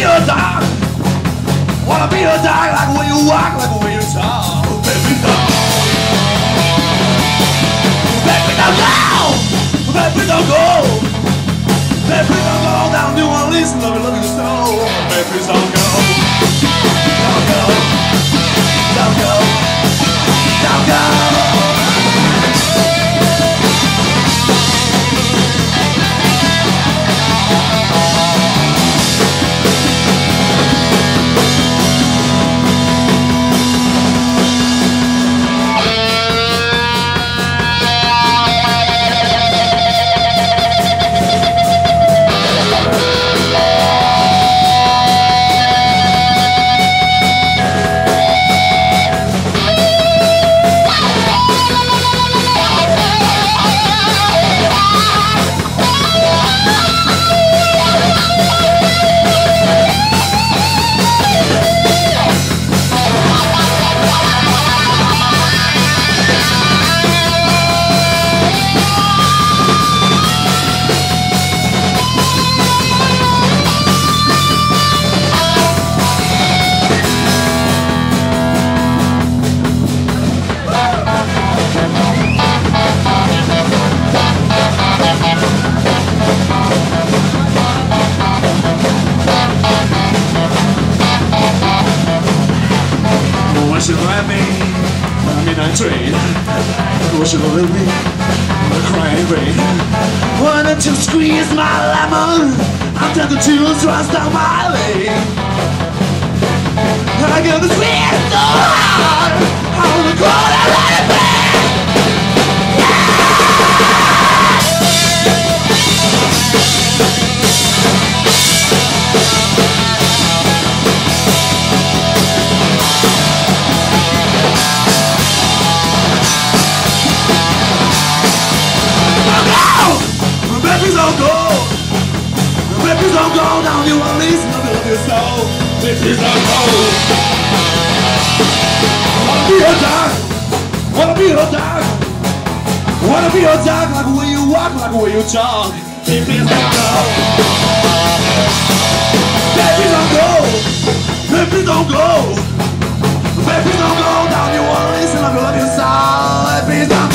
be a dog. Wanna be a dog, like the way you walk, like the way you talk. Baby, don't. Baby, don't go. Baby, don't go. Baby, don't go down New Orleans and love you so. Baby, don't go. Don't go. Don't go. Don't go. She let me, I mean I trade. Wish you let me, the crying rain. Why don't you squeeze my lemon? I'm tempted to thrust down my lane. I got the squeeze so hard, I wanna go and let it be. Babies don't go. Babies don't go down New Orleans. Love you so. Babies don't go. Wanna be a dog. Wanna be a dog. Wanna be a dog, like the way you walk, like the way you talk. Babies don't go. Babies don't go. Babies don't go. Babies don't go down New Orleans. Love you so. Babies don't go.